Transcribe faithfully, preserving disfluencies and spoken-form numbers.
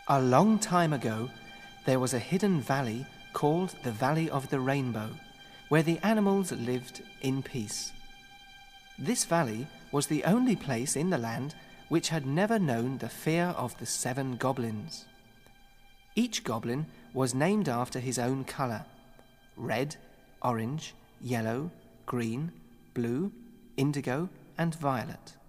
A long time ago, there was a hidden valley called the Valley of the Rainbow, where the animals lived in peace. This valley was the only place in the land which had never known the fear of the seven goblins. Each goblin was named after his own color: red, orange, yellow, green, blue, indigo, and violet.